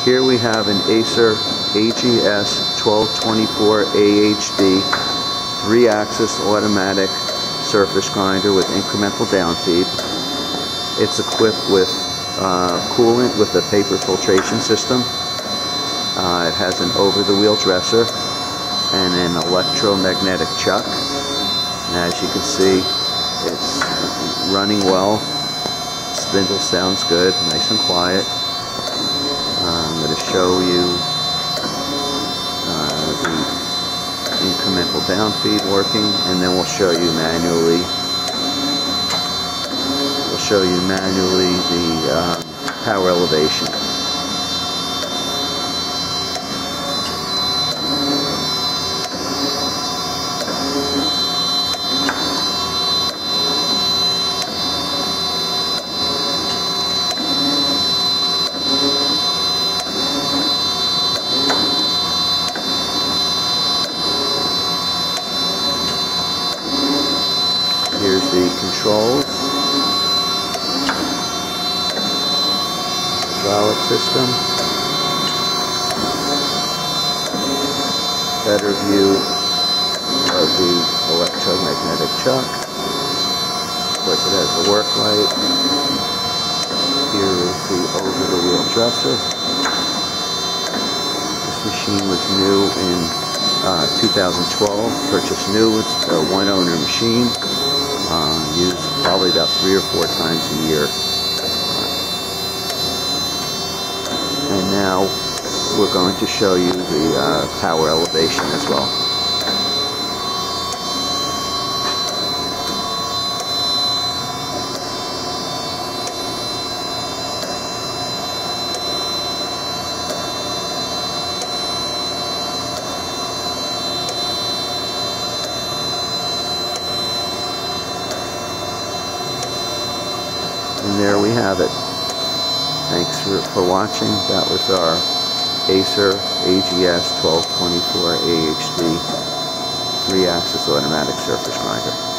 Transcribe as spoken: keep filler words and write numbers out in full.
Here we have an Acer A G S twelve twenty-four A H D three-axis automatic surface grinder with incremental downfeed. It's equipped with uh, coolant with a paper filtration system. Uh, it has an over-the-wheel dresser and an electromagnetic chuck. And as you can see, it's running well. Spindle sounds good, nice and quiet. Uh, I'm going to show you uh, the incremental downfeed working, and then we'll show you manually. We'll show you manually the um, power elevation. Here's the controls, hydraulic system, better view of the electromagnetic chuck. Of course, it has the work light. Here is the over-the-wheel dresser. This machine was new in uh, two thousand twelve, purchased new. It's a one-owner machine. Uh, used probably about three or four times a year. And now we're going to show you the uh, power elevation as well. And there we have it. Thanks for, for watching. That was our Acer A G S twelve twenty-four A H D three-axis automatic surface grinder.